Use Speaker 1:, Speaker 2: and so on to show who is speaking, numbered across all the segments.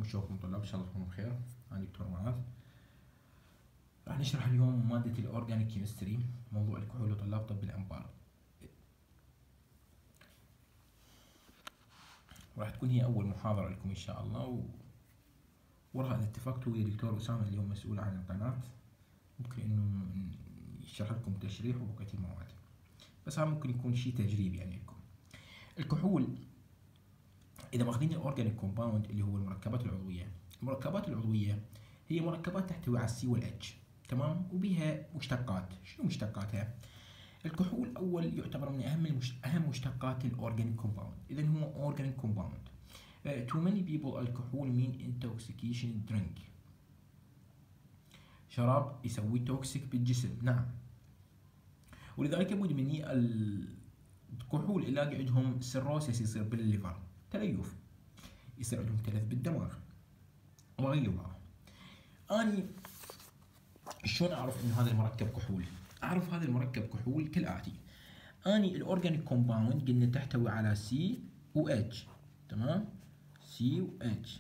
Speaker 1: وشوفكم طلاب، ان شاء الله تكونوا بخير. انا دكتور معاذ. راح نشرح اليوم مادة الاورجانيك كيمستري، موضوع الكحول لطلاب طب الانبار. راح تكون هي اول محاضرة لكم ان شاء الله، وراح ان اتفقتوا ويا دكتور اسامة اليوم مسؤول عن القناة، ممكن انه يشرح لكم تشريح وبقية المواد، بس هذا ممكن يكون شيء تجريبي يعني لكم. الكحول اذا ماخذين الاورجانيك كومباوند اللي هو المركبات العضوية، المركبات العضوية هي مركبات تحتوي على السي والاتش، تمام، وبها مشتقات. شنو مشتقاتها؟ الكحول اول يعتبر من اهم مشتقات الاورجانيك كومباوند، اذا هو اورجانيك كومباوند. To many people الكحول mean intoxication drink، شراب يسوي توكسيك بالجسم، نعم. ولذلك يبود مني الكحول يلاقي عندهم سيروسيس، يصير بالليفر تليف، يصير عندهم تلف بالدماغ وغيرها. اني شلون اعرف انه هذا المركب كحول؟ اعرف هذا المركب كحول كالاتي. اني الاورجانيك كومباوند قلنا تحتوي على سي و اتش، تمام، سي و اتش.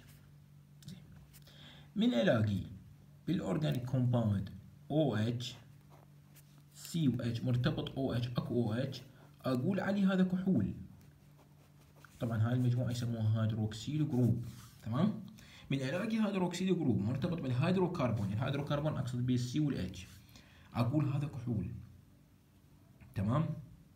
Speaker 1: من الاقي بالاورجانيك كومباوند او اتش، سي و اتش مرتبط او اتش، اكو او اتش، اقول عليه هذا كحول. طبعا هاي المجموعه يسموها هيدروكسيل جروب، تمام. من الاقي هيدروكسيل جروب مرتبط بالهيدروكربون، الهيدروكربون اقصد به السي والاتش، اقول هذا كحول، تمام.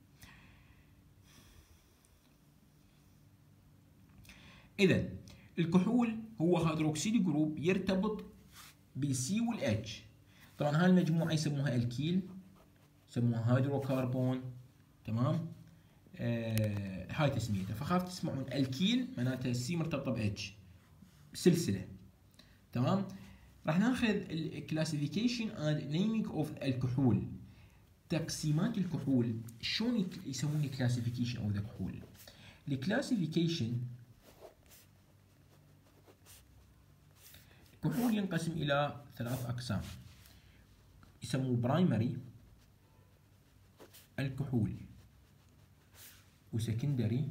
Speaker 1: اذا الكحول هو هيدروكسيل جروب يرتبط بالسي والاتش. طبعا هاي المجموعه يسموها الكيل، يسموها هيدروكربون، تمام. هاي تسميتها، فخاف تسمعون الكيل معناتها السي مرتبطه باتش، سلسله، تمام. راح ناخذ الكلاسيفيكيشن اند نيمينج اوف الكحول، تقسيمات الكحول. شلون يسوون الكلاسيفيكيشن اوف ذا كحول؟ الكلاسيفيكيشن، الكحول ينقسم الى ثلاث اقسام، يسموه برايمري الكحول، وسكندري،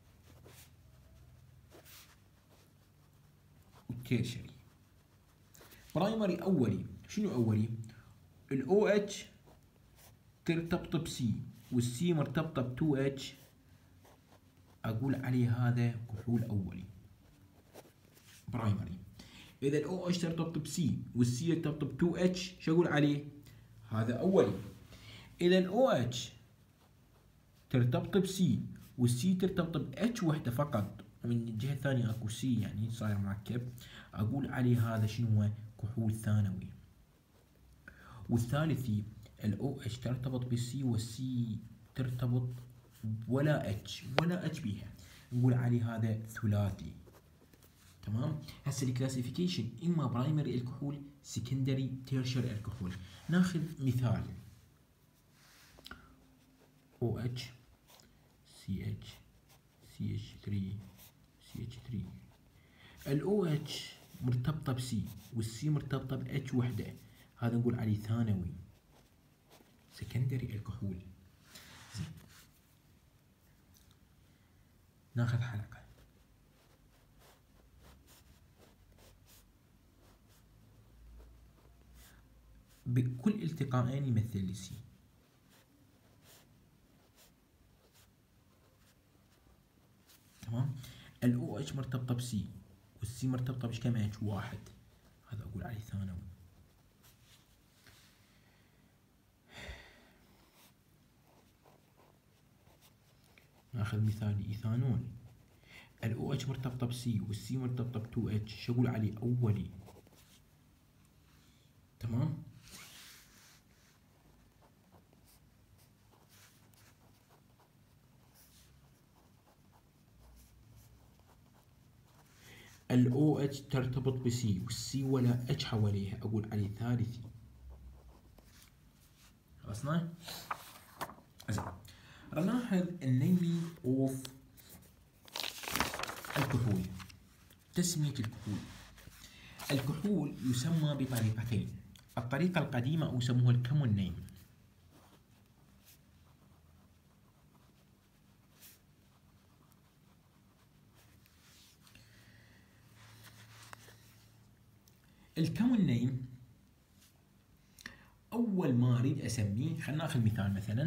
Speaker 1: وتيرشري. برايمري اولي، شنو اولي؟ الاو اتش ترتبط بسي، والسي مرتبطه ب 2 اتش، اقول عليه هذا كحول اولي، برايمري. اذا الاو اتش ترتبط بسي والسي يرتبط ب 2 اتش، شو اقول عليه؟ هذا اولي. اذا الاو اتش ترتبط بسي والسي ترتبط ب اتش وحده فقط، ومن الجهه الثانيه اكو سي يعني صاير مركب، اقول عليه هذا شنو هو؟ كحول ثانوي. والثالثي الاو اتش ترتبط بالسي والسي ترتبط ولا اتش بيها، نقول عليه هذا ثلاثي، تمام. هسه الكلاسيفيكيشن اما برايمري الكحول، سكندري، تيرشري الكحول. ناخذ مثال OH CH CH3 CH3. ال OH مرتبطة بسي والسي مرتبطة ب H وحدة، هذا نقول عليه ثانوي، سكندري الكحول. زين، ناخذ حلقة. بكل التقاءين يمثل لي سي، تمام. ال OH مرتبطة بسي والسي مرتبطة بش كم اتش؟ واحد، هذا اقول عليه ثانوي. ناخذ مثال ايثانول، ال OH مرتبطة بسي والسي مرتبطة ب 2 اتش، شو اقول عليه؟ اولي، تمام. ال OH ترتبط بسي والسي ولا اتش حواليها، اقول عليه ثالثي. خلصنا؟ زين، راح ناخذ النيمينج اوف الكحول، تسمية الكحول. الكحول يسمى بطريقتين، الطريقة القديمة أو يسموها الكومون نيم، الكومن نيم اول ما اريد اسميه، خلينا ناخذ مثال مثلا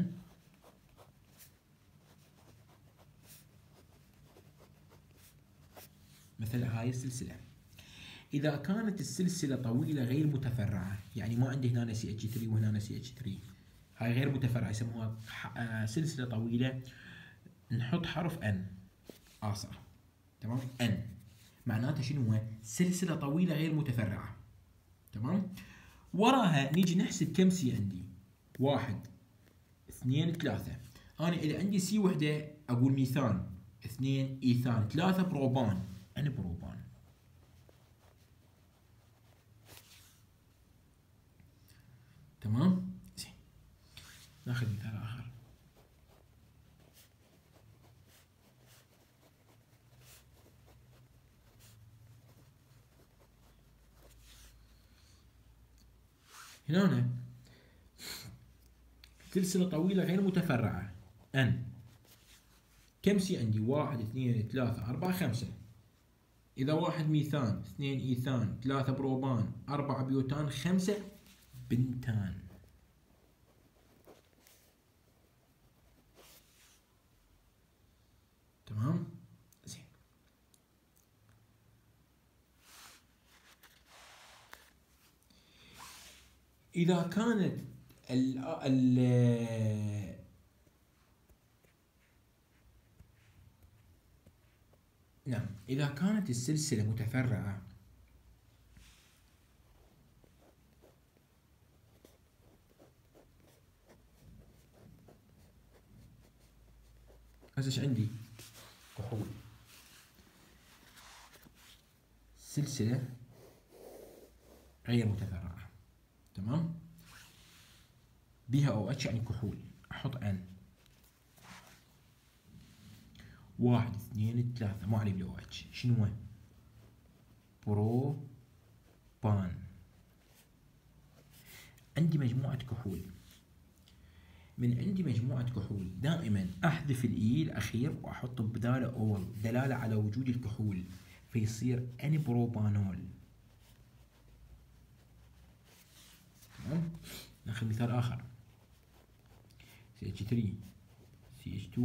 Speaker 1: مثل هاي السلسله. اذا كانت السلسله طويله غير متفرعه، يعني ما عندي هنا سي اتش 3 وهنا سي اتش 3، هاي غير متفرعه يسموها سلسله طويله، نحط حرف ان اخر. تمام، ان معناته شنو هو؟ سلسله طويله غير متفرعه. تمام، وراها نيجي نحسب كم سي عندي، 1 2 3. انا اذا عندي سي وحده اقول ميثان، 2 ايثان، 3 بروبان، ان بروبان. تمام، زين ناخذ مثال اخر. هنا سلسلة طويلة غير متفرعة ان، كم سي عندي؟ 1 2 3 4 5. إذا 1 ميثان، 2 إيثان، 3 بروبان، 4 بيوتان، 5 بنتان. تمام؟ زين. إذا كانت نعم، إذا كانت السلسلة متفرعة هسه ايش عندي؟ كحول. سلسلة غير متفرعة، تمام؟ بيها او اتش يعني كحول، احط ان 1 2 3، ما علي بي او اتش، شنو هو؟ بروبان. عندي مجموعة كحول، من عندي مجموعة كحول دائما احذف الاي الاخير واحط بداله اول، دلالة على وجود الكحول، فيصير ان بروبانول. تمام، ناخذ مثال اخر. CH3 CH2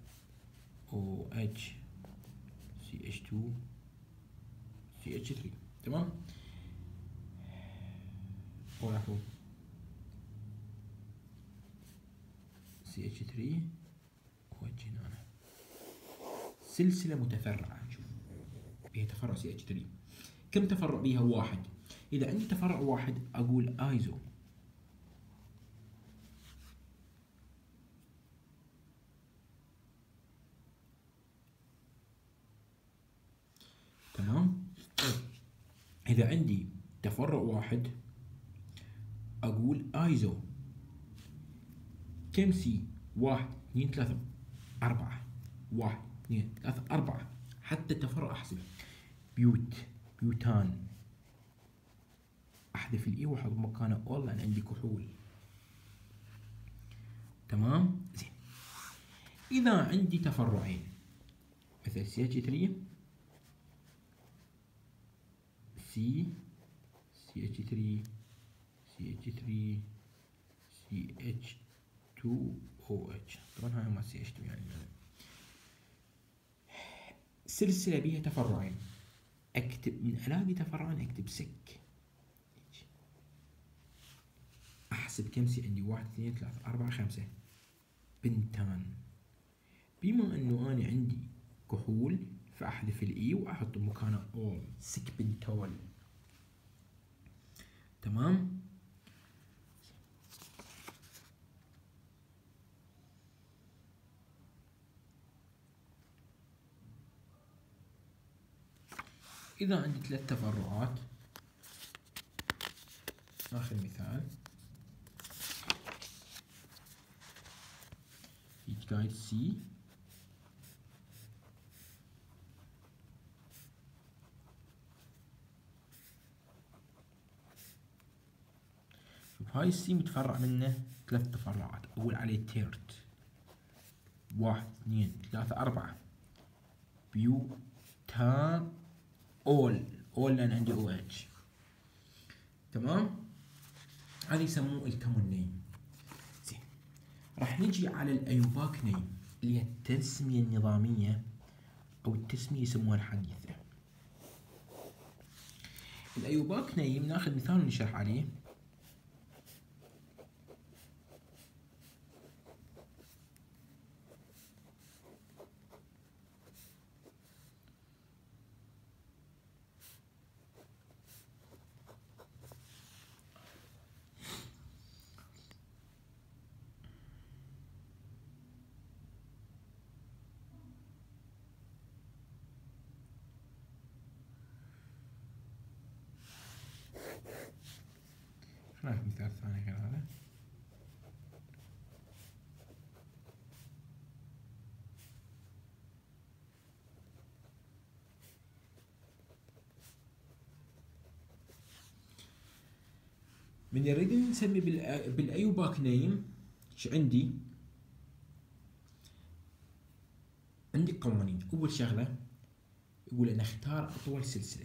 Speaker 1: OH CH2 CH3. تمام، وراحوا CH3 OH هنا، سلسلة متفرعة. شوف بيها تفرع CH3، كم تفرع بيها؟ 1. إذا عندي تفرع 1 أقول ايزو. تمام، إذا عندي تفرع 1 أقول ايزو. كم سي؟ 1 2 3 4، 1 2 3 4، حتى التفرع أحسبه. بيوتان، احذف الاي واحط مكانه اول لان عندي كحول. تمام، زين. اذا عندي تفرعين مثل سي اتش 3 سي اتش 3 سي اتش 3 سي اتش 2 او اتش، طبعا هاي ما سي اتش 2 يعني سلسلة بيها تفرعين، اكتب من الاقي تفرعين اكتب سك، احسب كم سي عندي؟ 1 2 3 4 5 بنتان. بما انه انا عندي كحول فاحذف الاي واحط مكانه اول، سك بنتول. تمام، اذا عندي 3 تفرعات، ناخذ مثال جايد سي هاي السي متفرع منه 3 تفرعات، اقول عليه تيرت. 1 2 3 4 بيوتان اول لان عندي او اتش. تمام؟ هذا يسموه الكومون نيم. زين، راح نجي على الايوباك نيم اللي هي التسمية النظامية او التسمية يسموها الحديثة. الايوباك نيم ناخذ مثال ونشرح عليه. خلينا ناخذ مثال ثاني غير هذا. من نريد نسمي بالايوباك نيم، ايش عندي؟ عندي قوانين. اول شغله يقول ان اختار اطول سلسله.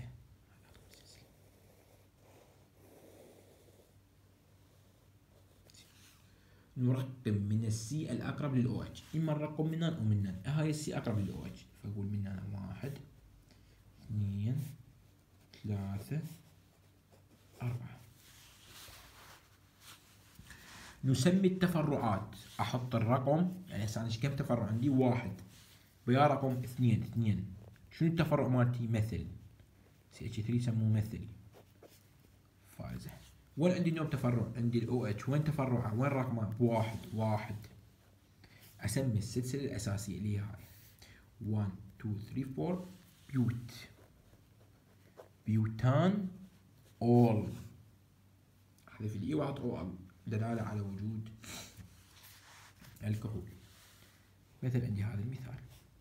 Speaker 1: نرقم من السي الاقرب للاو اتش، اما نرقم من هنا او من هنا. هاي السي اقرب للاو اتش، فاقول من هنا 1 2 3 4. نسمي التفرعات، احط الرقم، يعني هسه انا كم تفرع عندي؟ 1 ويا رقم 2. شنو التفرع مالتي؟ مثل. سي اتش 3 يسموه مثلي. فائزة. وين عندي نوع تفرع؟ عندي الاو اتش، وين تفرعه؟ وين رقمه؟ بواحد. 1. اسمي السلسلة الاساسية اللي هي هاي 1 2 3 4 بيوت، بيوتان اول. احذف الاي واحط اول دلالة على وجود الكحول. مثل عندي هذا المثال.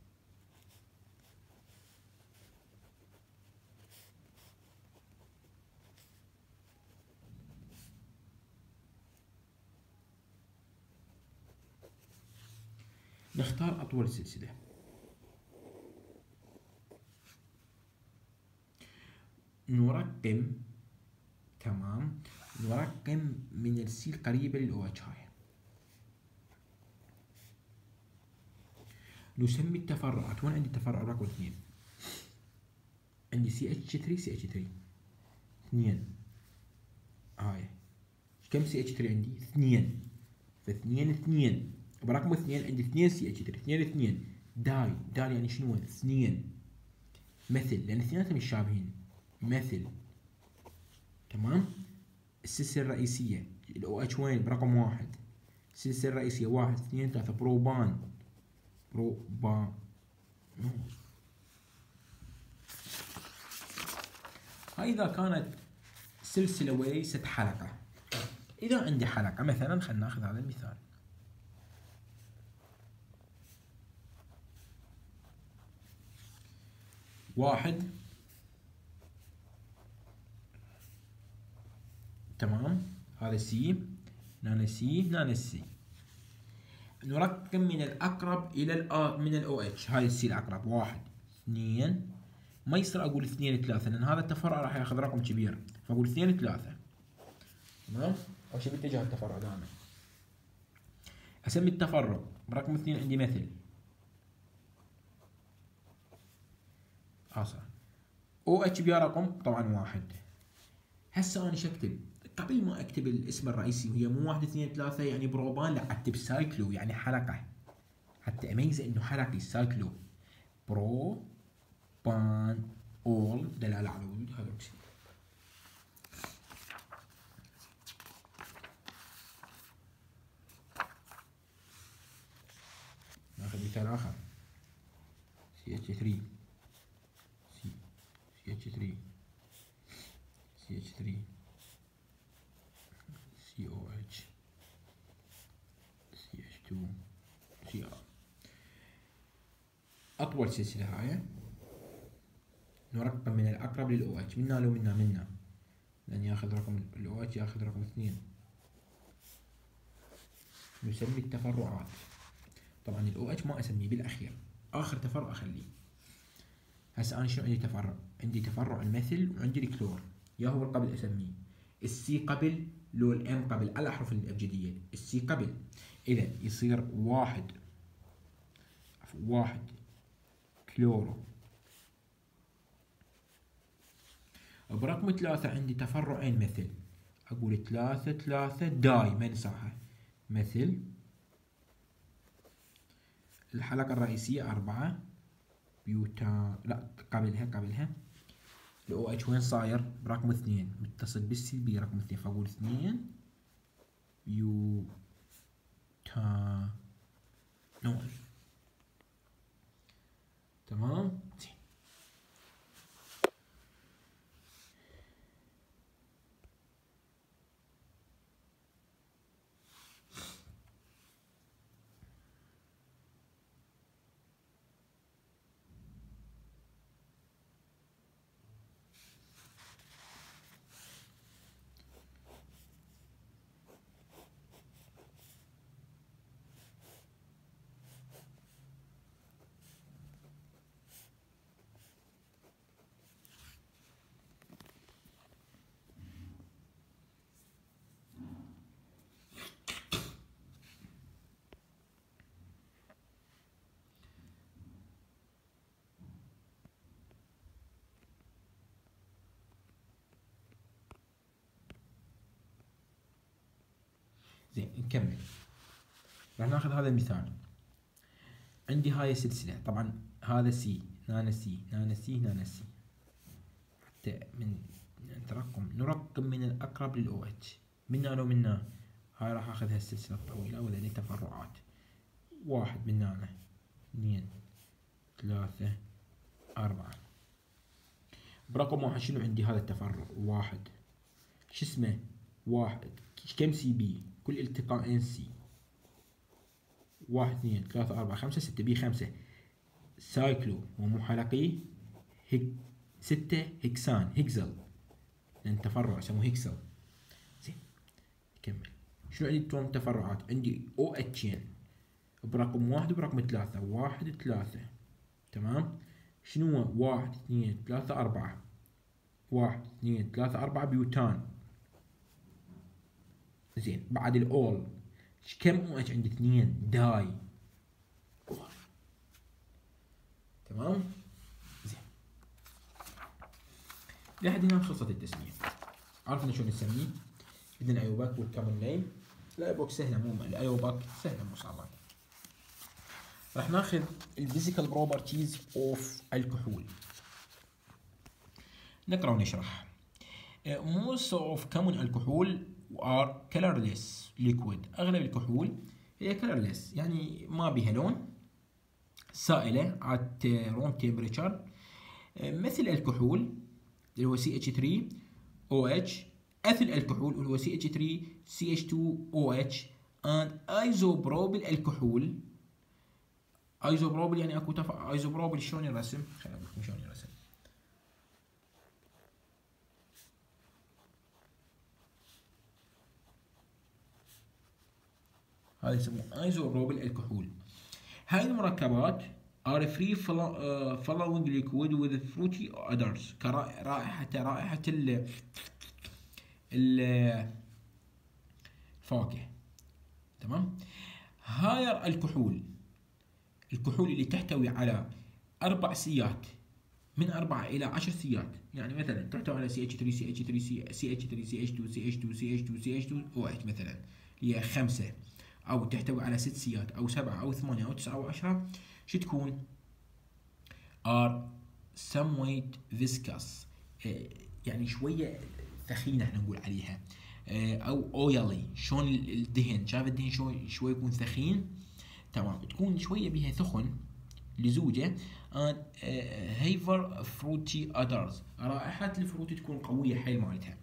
Speaker 1: نختار أطول سلسلة. نرقم، تمام، نرقم من السي القريبة للأو اتش هاي. نسمي التفرعات. وين عندي تفرع رقم 2؟ عندي سي اتش 3 سي اتش 3 2. هاي كم سي اتش 3 عندي؟ 2. فاثنين 2 برقم 2 عندي 2 سي اتش 3 2 داي يعني شنو؟ 2 مثل، لان اثنيناتهم متشابهين. مثل، تمام. السلسله الرئيسيه الاو اتش وين؟ برقم 1. السلسله الرئيسيه 1 2 3 بروبان. هاي اذا كانت سلسله وليست حلقه. اذا عندي حلقه مثلا، خلينا ناخذ هذا المثال. واحد، تمام، هذا سي، هنا سي، هنا سي. نرقم من الاقرب الى من الاو اتش. هاي السي الاقرب 1 2. ما يصير اقول 2 3 لان هذا التفرع راح ياخذ رقم كبير، فاقول 2 3. تمام؟ اول شيء باتجاه التفرع دائما. اسمي التفرع برقم 2 عندي مثل. حاصل. او اتش بيا رقم طبعا 1. هسه انا ايش اكتب؟ قبل ما اكتب الاسم الرئيسي وهي مو 1 2 3 يعني بروبان، لا اكتب سايكلو يعني حلقه، حتى اميز انه حلقي. سايكلو بروبان اول دلاله على وجود هيدروكسيد. ناخذ مثال اخر. سي اتش 3 سي اتش 3 سي اتش 3 سي او اتش سي اتش 2 سي ار. اطول سلسله هاي نرقم من الاقرب للاو اتش. منا لو منا لان ياخذ رقم الاو اتش، ياخذ رقم 2. نسمي التفرعات. طبعا الاو اتش ما اسميه بالاخير، اخر تفرع اخليه. هسه انا شنو عندي تفرع؟ عندي تفرع المثل وعندي الكلور، يا هو قبل اسميه. السي قبل لو الام قبل على الأحرف الأبجدية، السي قبل، إذا يصير واحد كلورو. برقم 3 عندي تفرعين مثل، أقول 3 داي ما ننساها، مثل الحلقة الرئيسية 4 بيوتا، لا قبلها ال OH وين صاير؟ برقم 2 متصل بالسي بي رقم 2، فأقول 2 بيوتانول. تمام؟ زين. زين نكمل. راح ناخذ هذا المثال. عندي هاي سلسلة، طبعا هذا سي، هنا سي، هنا سي، هنا سي، حتى من نرقم من الأقرب للأو اتش، منا لو منا. هاي راح اخذها السلسلة الطويلة وذني تفرعات، 1 من هنا، 2 3 4. برقم 1 شنو عندي؟ هذا التفرع 1 شو اسمه؟ 1 كم سي بي؟ كل التقاءين سي، 1 2 3 4 5 6 بي 5 سايكلو ومو حلقي 6 هكسان هكزل، لأن تفرع يسموه هكسل. زين نكمل. شنو عندي توم تفرعات؟ عندي او اتشين برقم 1 وبرقم 3، 1 3. تمام؟ شنو هو؟ 1 2 3 4، 1 2 3 4 بيوتان. زين بعد الاول كم او اتش عندي؟ 2 داي. تمام؟ زين لحد هنا خلصت التسمية. عرفنا شلون نسميه؟ بدنا الايوباك والكامل نيم. الايوباك سهلة، مو الايوباك سهلة مو صعبة. راح ناخذ الفيزيكال بروبرتيز اوف الكحول، نقرا ونشرح. most of common alcohol are colorless liquid. اغلب الكحول هي colorless يعني ما بها لون، سائلة at room temperature، مثل الكحول اللي هو CH3OH، أثل الكحول اللي هو CH3CH2OH، and isopropyl الكحول. ايزوبروبل يعني اكو ايزوبروبل شلون يرسم؟ خليني اقول لكم شلون يرسم. هذا يسموه ايزوبروبل الكحول. هاي المركبات are free flowing liquid with fruity odors، رائحة الفواكه. تمام؟ هاي الكحول اللي تحتوي على 4 سيات، من 4 إلى 10 سيات، يعني مثلا تحتوي على CH3 CH3 CH3 CH2 CH2 CH2 CH2 OH مثلا، هي 5، أو تحتوي على 6 سيات أو 7 أو 8 أو 9 أو 10، شو تكون؟ are somewhat viscous، يعني شوية ثخينة احنا نقول عليها، أو oily. شلون الدهن؟ شايف الدهن شوي يكون ثخين؟ تمام، تكون شوية بها ثخن لزوجة. هيفر فروتي ادرز، رائحة الفروتي تكون قوية حيل مالتها.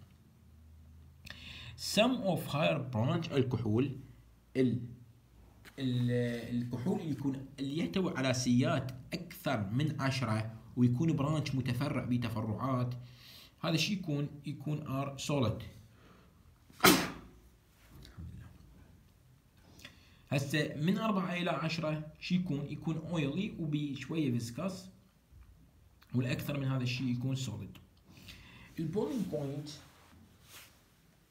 Speaker 1: some of higher branch الكحول، الكحول اللي يحتوي على سيات اكثر من 10 ويكون برانش متفرع بتفرعات، هذا الشيء يكون ار سوليد. هسه من 4 إلى 10 شو يكون اويلي وبشوية فيسكاس، والأكثر من هذا الشيء يكون سوليد. البويلينج بوينت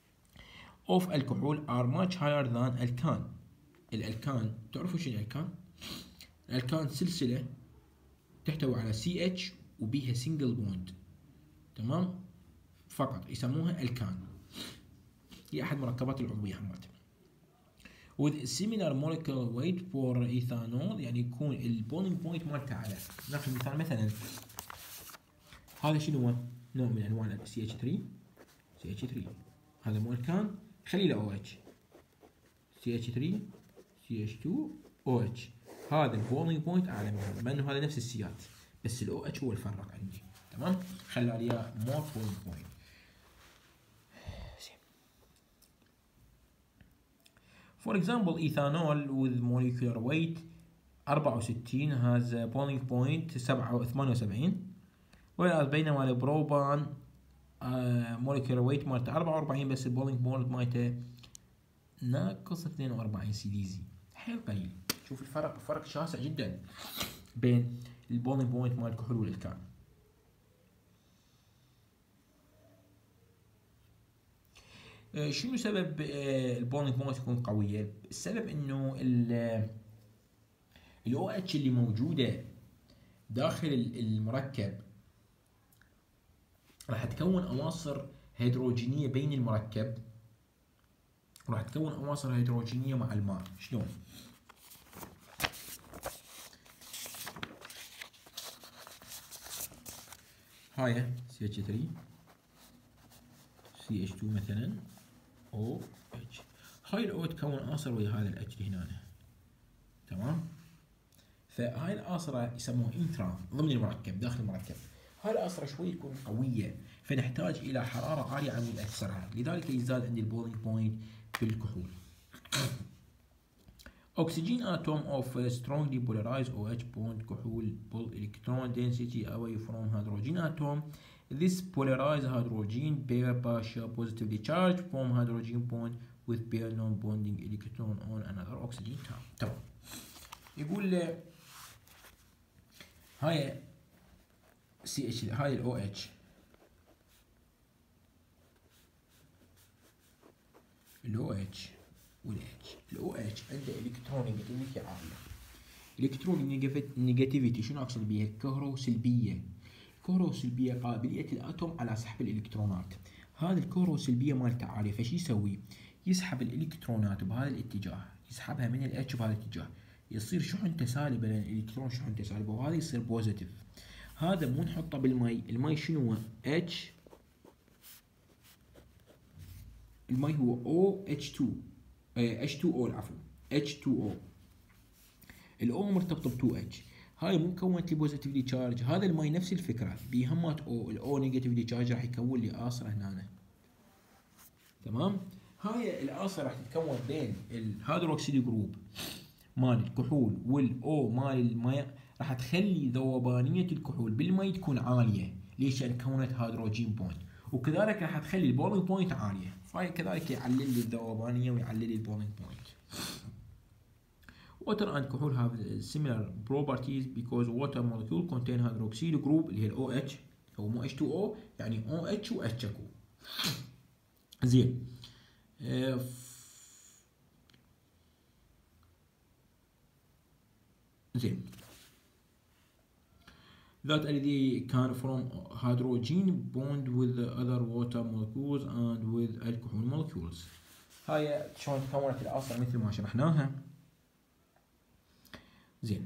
Speaker 1: of alcohol are much higher than alkane. الالكان تعرفوا شنو الالكان؟ الالكان سلسلة تحتوي على CH وبيها single bond، تمام؟ فقط يسموها الكان، هي احد مركبات العضوية مالته. with similar molecular weight for ethanol، يعني يكون البولينج بوينت مالته على. ناخذ مثال، مثلا هذا شنو هو؟ نوع من انواع ال CH3 هذا مو الكان، خلي له OH، CH3 CH2 OH، هذا البولينج بوينت اعلى من هذا، مع انه هذا نفس السيات بس ال OH هو الفرق عندي، تمام؟ خلى لي اياه more بولينج بوينت. For example, ethanol with molecular weight 64 has a boiling point 78، whereas بينما البروبان molecular weight مالته 44 بس البولينج بوينت مالته ناقص 42 سي حيل قليل. شوف الفرق شاسع جدا بين البولينج بوينت مال الكحول والالكان. شنو سبب البولينج بوينت تكون قوية؟ السبب انه ال OH اللي موجودة داخل المركب راح تكون أواصر هيدروجينية بين المركب، وراح تكون أواصر هيدروجينية مع الماء. شلون؟ هاي CH3 CH2 مثلا OH، هاي ال O تكون آصر ويا هذا ال H هنا، تمام؟ فهاي الآصرة يسموها انترا ضمن المركب داخل المركب، هاي الآصرة شوي تكون قوية، فنحتاج إلى حرارة عالية عشان نكسرها، لذلك يزداد عندي البولينج بوينت بالكحول. Oxygen atom of strongly polarized OH bond كحول pull electron density away from hydrogen atom. This polarized hydrogen pair partial positively charged from hydrogen bond with pair non-bonding electron on another oxygen atom. تمام. يقول هاي CH، هاي ال OH ال OH وال H. ال OH عنده الكترون نيجاتيفيتي عالية. الكترون نيجاتيفيتي شنو اقصد بيها؟ الكهروسلبية. الكهروسلبية قابلية الاتوم على سحب الالكترونات. هذا الكهروسلبية مالته عالية، فشي يسوي؟ يسحب الالكترونات بهذا الاتجاه، يسحبها من ال H بهذا الاتجاه، يصير شحنته سالبة لان الالكترون شحنته سالبة، وهذا يصير بوزيتيف. هذا مو نحطه بالمي، المي شنو هو؟ H، المي هو OH2 H2O العفو H2O، الأو مرتبط ب 2H، هاي مو كونت لي بوزيتيفلي تشارج، هذا المي نفس الفكرة بيهمات O، الأو نيجاتيفلي تشارج راح يكون لي آصرة هنا، تمام؟ هاي الآصرة راح تتكون بين الهيدروكسيل جروب مال الكحول والأو مال الماء، راح تخلي ذوبانية الكحول بالمي تكون عالية، ليش؟ لأن كونت هيدروجين بوينت، وكذلك راح تخلي البولينج بوينت عالية، فهي كذلك يعلل لي الذوبانية ويعلل لي البولينج بوينت. Water and كحول have similar properties because water molecule contain hydroxyl group اللي هي ال OH أو مو H2O، يعني OH و H اكو. زين. زين. that الذي can from hydrogen bond with the other water molecules and with alcohol molecules. هاي شلون تكونت الآصرة مثل ما شرحناها. زين.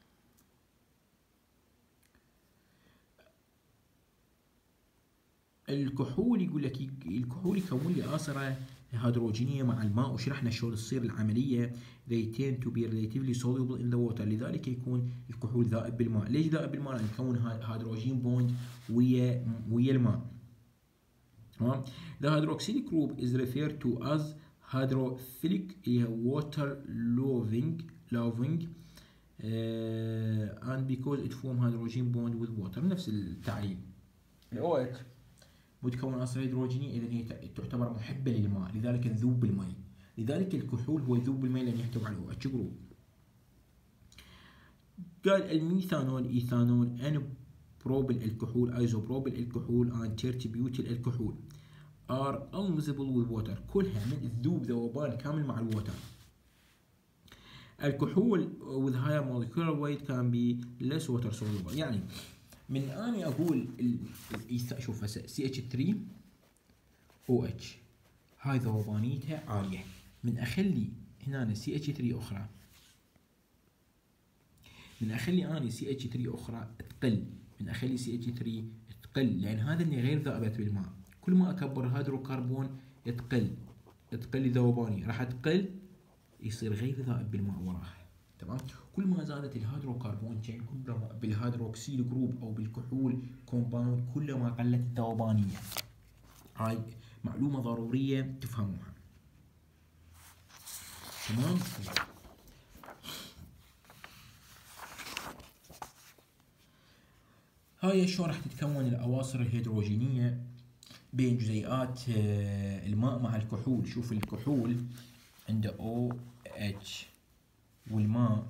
Speaker 1: الكحول يقول لك الكحول يكون لي آصرة هيدروجينية مع الماء، وشرحنا شلون تصير العملية. they tend to be relatively soluble in the water، لذلك يكون الكحول ذائب بالماء. ليش ذائب بالماء؟ لأن يكون هيدروجين بوند ويا الماء. تمام. the hydroxyl group is referred to as hydrophilic، هي water loving and because it form hydrogen bond with water، نفس التعليل. ال OH بتكون عناصر هيدروجينية، إذا هي تعتبر محبة للماء، لذلك تذوب بالماء، لذلك الكحول هو يذوب بالماء لأن يحتوي على OH جروب. قال الميثانول، إيثانول، أن بروبل الكحول، أيزوبروبل الكحول، أن تيرتبيوتيل الكحول are unmixable with water، كلها من تذوب ذوبان كامل مع الووتر. الكحول with higher molecular weight can be less water soluble. يعني من اني اقول شوف هسه CH3OH هاي ذوبانيتها عاليه، من اخلي هنا CH3 اخرى، من اخلي اني CH3 اخرى تقل، من اخلي CH3 تقل، لان هذا اللي غير ذابت بالماء. كل ما اكبر هيدروكربون تقل ذوباني، راح تقل يصير غير ذائب بالماء وراها. تمام. كل ما زادت الهيدروكربون تشين، كل ما بالهيدروكسيل جروب او بالكحول كومباوند، كل ما قلت الذوبانيه. هاي معلومه ضروريه تفهموها. تمام. هاي شلون راح تتكون الاواصر الهيدروجينيه بين جزيئات الماء مع الكحول. شوف الكحول عنده OH والماء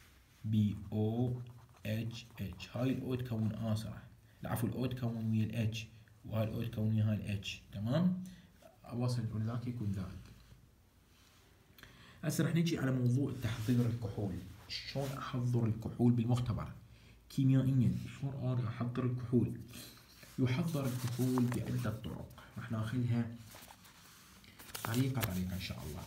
Speaker 1: BOHH، هاي الأو تكون آصرة، العفو الأو تكون ويا الاتش، وهاي الأو تكون ويا هاي الاتش. تمام. أواصر ذاك يكون ذاك. هسه راح نجي على موضوع تحضير الكحول. شلون أحضر الكحول بالمختبر كيميائيا؟ شلون أنا أحضر الكحول؟ يحضر الكحول بعدة طرق، راح ناخذها طريقة إن شاء الله.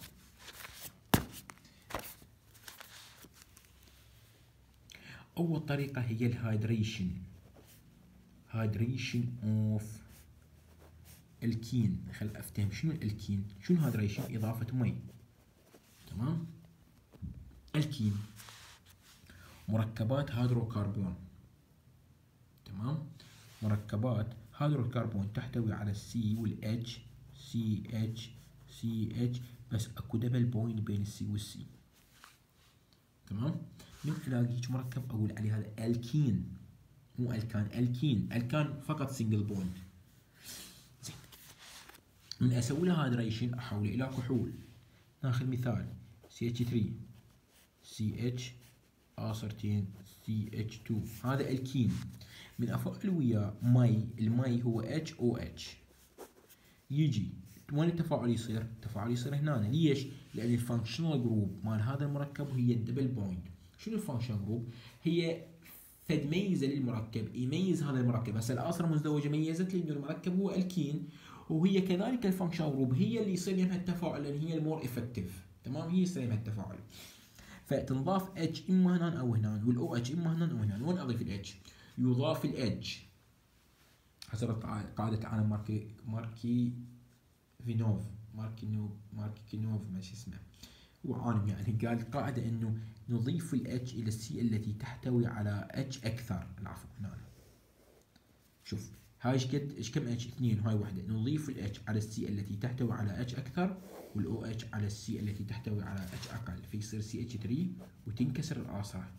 Speaker 1: أول طريقة هي الهايدريشن، هايدريشن اوف الكين. خل افتهم شنو الكين، شنو هايدريشن؟ إضافة مي. تمام. الكين مركبات هيدروكربون. تمام. مركبات هيدروكربون تحتوي على السي والاتش، CH بس اكو دبل بوينت بين السي والسي. تمام. من الاقي هيك مركب اقول عليه هذا الكين، مو الكان، الكان فقط سنجل بوند. زين. من اسوي له هايدريشن احوله الى كحول. ناخذ مثال CH3 CH آصرتين CH2، هذا الكين. من افعل وياه مي، المي هو HOH، يجي وين التفاعل يصير؟ التفاعل يصير هنا. ليش؟ لان الفانكشنال جروب مال هذا المركب هي الدبل بوينت. شنو الفانكشنال جروب؟ هي فد ميزه للمركب يميز هذا المركب. هسه الآصرة المزدوجه ميزت لي انه المركب هو الكين، وهي كذلك الفانكشنال جروب هي اللي يصير يمها التفاعل، لان هي المور افكتيف. تمام. هي يصير يمها التفاعل، فتنضاف اتش اما هنا او هنا، والاو اتش اما هنا او هنا. وين اضيف الاتش؟ يضاف الاتش حسب قاعده عالم ماركي فينوف، ماركينوف ما شو اسمه، هو عالم يعني، قال القاعده انه نضيف الاتش الى السي التي تحتوي على اتش اكثر. العفو هنا شوف هاي ايش كم اتش؟ 2، هاي وحده. نضيف الاتش على السي التي تحتوي على اتش اكثر، والاو اتش على السي التي تحتوي على اتش اقل، فيصير CH3 وتنكسر الآصرة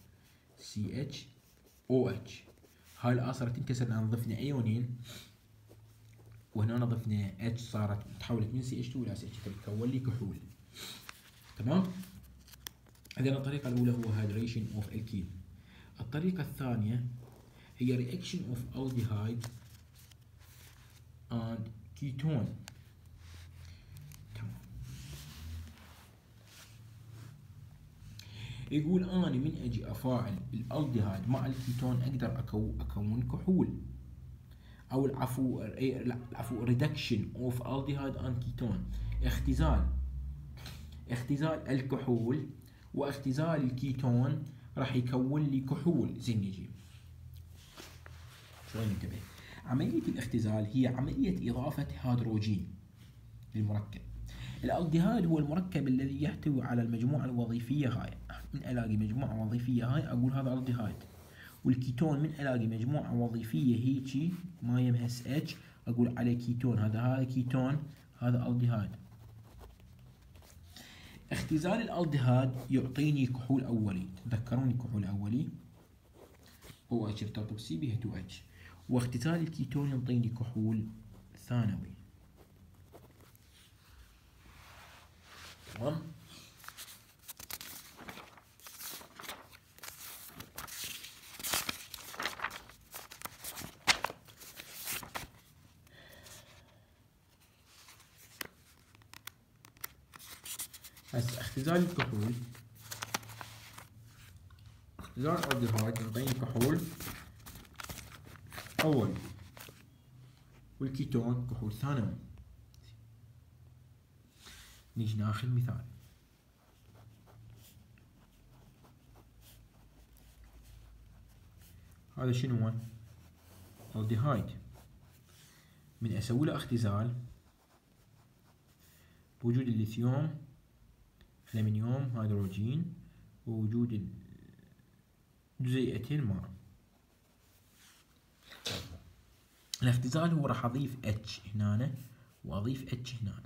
Speaker 1: CHOH. هاي الآصرة تنكسر لان ضفنا ايونين، وهنا ضفنا اتش، صارت تحولت من CH2 الى CH3، تكون لي كحول. تمام. اذا الطريقة الأولى هو هايدريشن اوف الكين. الطريقة الثانية هي رياكشن اوف aldehyde and ketone. تمام. يقول أنا من أجي أفاعل الألديهايد مع الكيتون أقدر أكون كحول، أو العفو ريدكشن أوف aldehyde and ketone، اختزال الكحول واختزال الكيتون راح يكون لي كحول. زين نجي شلون ننتبه؟ عملية الاختزال هي عملية إضافة هيدروجين للمركب. الالديهايد هو المركب الذي يحتوي على المجموعة الوظيفية هاي. من الاقي مجموعة وظيفية هاي اقول هذا الديهايد. والكيتون من الاقي مجموعة وظيفية هيجي ما يمها اتش اقول عليه كيتون. هذا كيتون، هذا الديهايد. اختزال الالديهايد يعطيني كحول اولي. تذكرون الكحول الاولي OH ارتبط بسي بها 2H، واختزال الكيتون يعطيني كحول ثانوي. تمام. هسه اختزال الكحول، اختزال الالدهايد يعطيني كحول أول، والكيتون كحول ثانوي. نيجي ناخذ مثال. هذا شنو هو؟ الدهايد. من اسوي له اختزال بوجود الليثيوم، ألمنيوم، هيدروجين، ووجود جزيئتين ماء. الاختزال هو راح اضيف اتش هنا واضيف اتش هنا،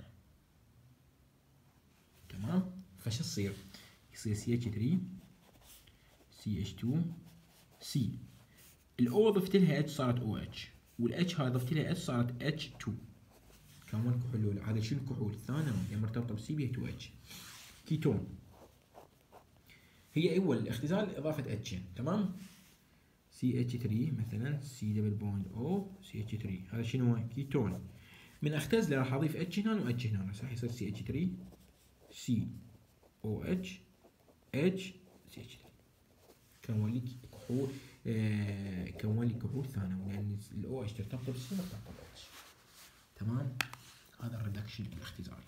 Speaker 1: تمام؟ فش يصير؟ يصير CH3 CH2 C. الاو ضفت لها اتش صارت OH، والاتش هاي ضفت لها اتش صارت H2. كون كحول. هذا شنو كحول؟ ثانوي يعني مرتبطه بسي بي 2H. كيتون هي اول اختزال اضافه اتشين، تمام؟ CH3 مثلا C دبل بوند O CH3، هذا شنو هو؟ كيتون. من اختزله راح اضيف اتش هنا واتش هنا، راح يصير CH3 COH H CH3. كون لي كحول، كون لي كحول ثانوي لان الاو اتش ترتبط بالسي مرتبطه بالاتش، تمام؟ هذا الريدكشن الاختزال.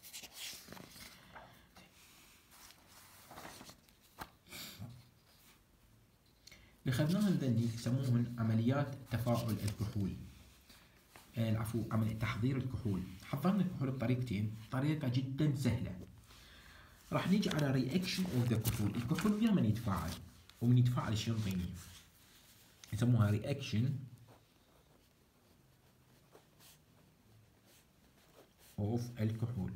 Speaker 1: اللي اخذناهم ذني يسموهن عمليات تفاعل الكحول، العفو عملية تحضير الكحول. حضرنا الكحول بطريقتين، طريقة جدا سهلة. راح نيجي على رياكشن اوف ذا كحول. الكحول ويا من يتفاعل، ومن يتفاعل شنو يعطيني؟ يسموها رياكشن اوف الكحول.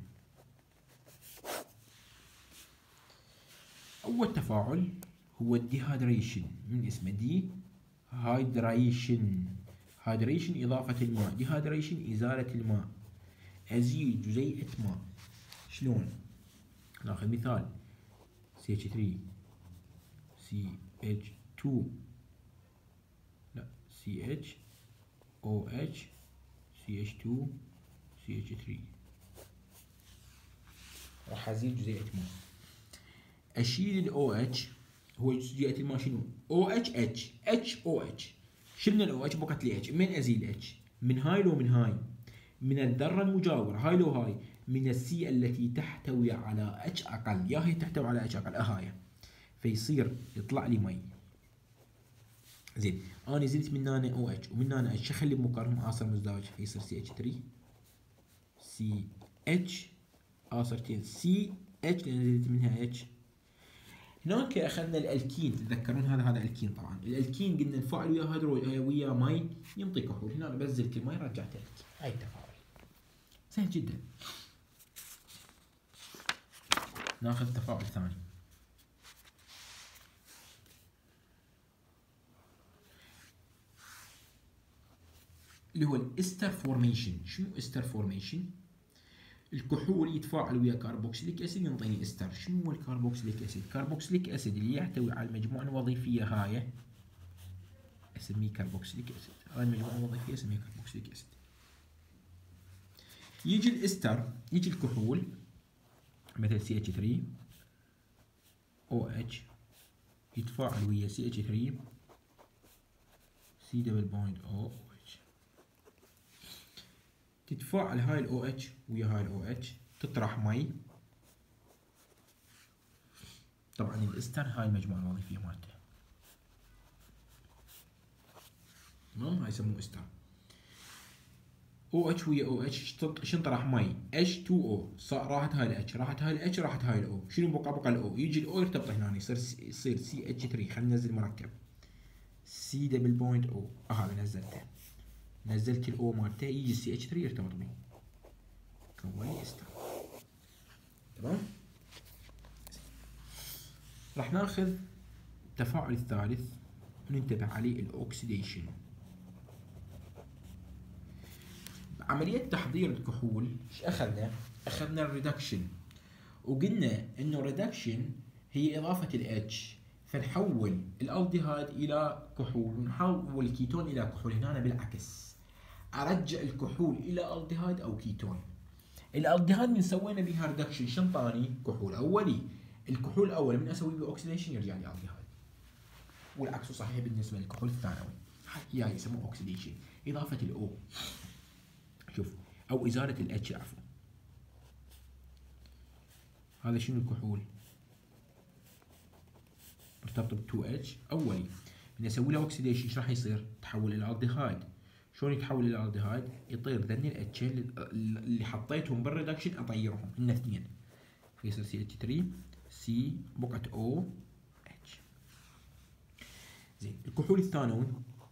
Speaker 1: اول تفاعل هو الديهايدريشن، من اسمه دي هايدريشن. هايدريشن إضافة الماء، ديهايدريشن إزالة الماء، أزيل جزيئة ماء. شلون؟ ناخذ مثال CH3 CH2 لا CHOH CH2 CH3. راح أزيل جزيئة ماء. أشيل ال OH، هو جزيئة الماء شنو؟ OH HOH. شلنا ال OH بقت لي H. من أزيل H؟ من هاي لو من هاي؟ من الذرة المجاورة هاي لو هاي؟ من السي التي تحتوي على H أقل، يا هي تحتوي على H أقل هاي، فيصير يطلع لي مي. زين أنا زلت من هنا OH ومن هنا H، أخلي بمقارنهم آصر مزدوج، فيصير CH3 CH آصرتين CH لأن زلت منها H. هناك اخذنا الالكين، تتذكرون هذا الكين. طبعا الالكين قلنا نفاعل ويا ويا مي ينطي كحول، هنا بزلت المي رجعت الكين. هاي التفاعل سهل جدا. ناخذ تفاعل ثاني اللي هو الاستر فورميشن. شنو استر فورميشن؟ الكحول يتفاعل ويا كاربوكسيليك اسيد ينطيني استر. شنو هو الكاربوكسيليك اسيد؟ الكاربوكسيليك اسيد اللي يحتوي على المجموعه الوظيفيه هاي اسميه كاربوكسيليك اسيد. هاي المجموعه الوظيفيه اسميها كاربوكسيليك اسيد. يجي الاستر، يجي الكحول مثل CH3 OH يتفاعل ويا CH3 C دبل بوينت OH. تتفاعل هاي ال OH ويا هاي ال OH، تطرح مي. طبعا الاستر هاي المجموعة الوظيفية مالته، تمام؟ هاي يسموه استر. OH ويا OH شنو طرح مي؟ H2O. راحت هاي ال H، راحت هاي ال H، راحت هاي ال O. شنو بقى ال O؟ يجي ال O يرتبط هنا، يصير CH3. خلينا ننزل مركب C دبل بوينت O. هذا نزلته، نزلت ال O مالته، يجي CH3 يرتبط به، كون لي استر، تمام؟ راح ناخذ التفاعل الثالث وننتبه عليه، الاوكسيديشن. عملية تحضير الكحول ايش اخذنا؟ اخذنا الريدكشن، وقلنا انه الريدكشن هي اضافة الاتش، فنحول الالديهايد الى كحول ونحول الكيتون الى كحول. هنا بالعكس، ارجع الكحول الى الديهايد او كيتون. الالديهايد من سوينا بها ريدكشن شنو طاني؟ كحول اولي. الكحول الاولي من اسوي به اوكسيديشن يرجع لي الديهايد. والعكس صحيح بالنسبه للكحول الثانوي. هي يسموه اوكسيديشن، اضافه الاو. شوف، او ازاله الاتش عفوا. هذا شنو الكحول؟ مرتبط ب 2H اولي. من اسوي له اوكسيديشن ايش راح يصير؟ تحول الى الديهايد. شلون يتحول الى الديهايد؟ يطير ذني الاتش اللي حطيتهم بالريدكشن اطيرهم، هن اثنين. فيصير CH3 سي بقعة او اتش. زين، الكحول الثانوي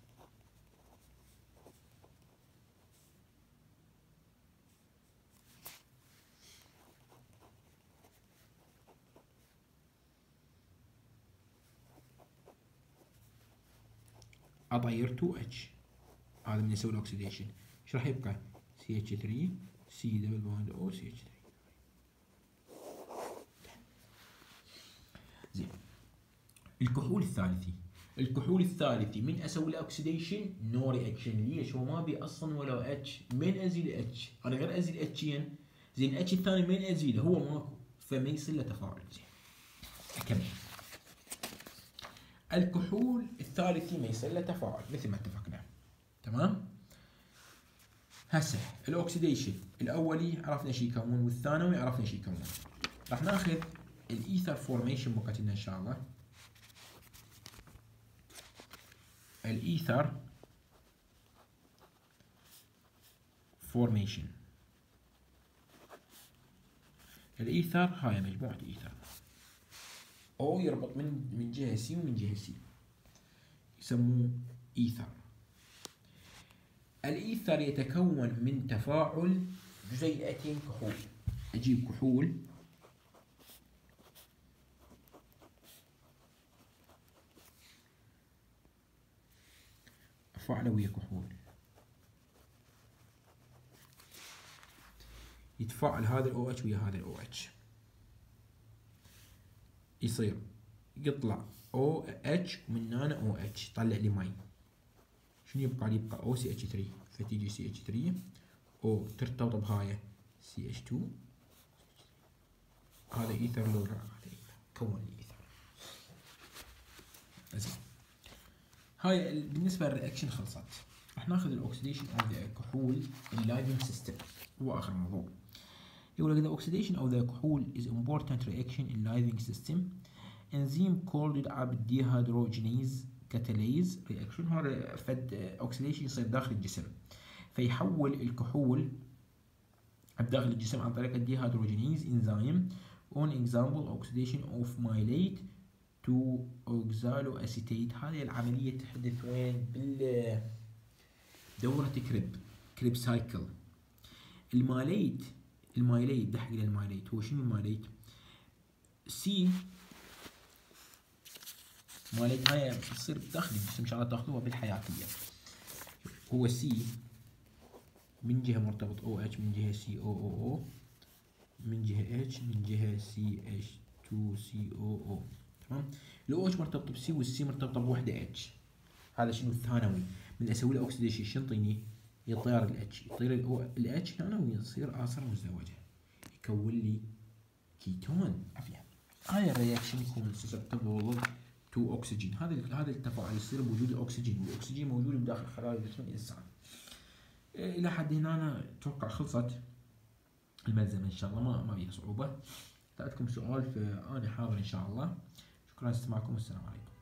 Speaker 1: اطير 2H. هذا من يسوي الاكسيديشن ايش راح يبقى؟ CH3 سي دبل بوند او CH3. زين، الكحول الثالثي. الكحول الثالثي من اسوي له اوكسيديشن نو رياكشن. ليش؟ هو ما ابي اصلا ولا اتش. من ازيد اتش؟ انا غير ازيد اتشين. زين، اتش الثاني من ازيده؟ هو ماكو، فما يصير له تفاعل. زين، اكمل. الكحول الثالثي ما يصير له تفاعل مثل ما اتفقنا. تمام؟ هسه الاكسيديشن الاولي عرفنا ايش يكون، والثانوي عرفنا ايش يكون. راح ناخذ الايثر فورميشن بوقتنا ان شاء الله. الايثر فورميشن. الايثر هاي مجموعة ايثر، او يربط من جهة سي ومن جهة سي، يسموه ايثر. الايثر يتكون من تفاعل جزيئتين كحول. اجيب كحول افعله ويا كحول، يتفاعل هذا ال OH ويا هذا ال OH، يصير يطلع OH ومن هنا OH، طلع لي مي. شنو يبقى لي؟ يبقى OCH3. فتيجي CH3 O ترتبط بهاي CH2. هذا ايثر لو لا، هذا ايثر، كون لي ايثر. زين، هاي بالنسبه للرياكشن خلصت. راح ناخذ الاكسديشن اوف ذا كحول اللايفنج سيستم، هو اخر موضوع. يقول لك the oxidation of the كحول is important reaction in living system. enzyme called dehydrogenase catalase reaction. هذا فد اوكسيديشن يصير داخل الجسم، فيحول الكحول بداخل الجسم عن طريق الديهيدروجينيز انزيم. on example oxidation of mylate to oxaloacetate. هذه العملية تحدث وين؟ بدورة كريب سايكل. المايليت دحق الى المايليت. هو شنو المايليت؟ سي مايليت هاي تصير بداخل الجسم، ان شاء الله تاخذوها بالحياتية. هو سي من جهة مرتبط OH، من جهة COOO، من جهة H، من جهة CH2COO. تمام؟ ال OH مرتبط بسي والسي مرتبطة بوحدة H. هذا شنو الثانوي. من اسوي له اوكسيديشن شنو يعطيني؟ يطير ال H، يطير ال H هنا ويصير آثار مزدوجة، يكون لي كيتون. عافية. هاي الرياكشن يكون susceptible to oxygen. هذا التفاعل يصير بوجود الاكسجين، والاكسجين موجود بداخل خلايا جسم الانسان. الى حد هنا أنا اتوقع خلصت الملزمه ان شاء الله، ما فيها صعوبه. اذا عندكم سؤال فانا حاضر ان شاء الله. شكرا لاستماعكم، والسلام عليكم.